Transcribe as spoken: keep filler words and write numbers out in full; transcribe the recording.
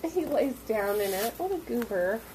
He lays down in it. What a goober.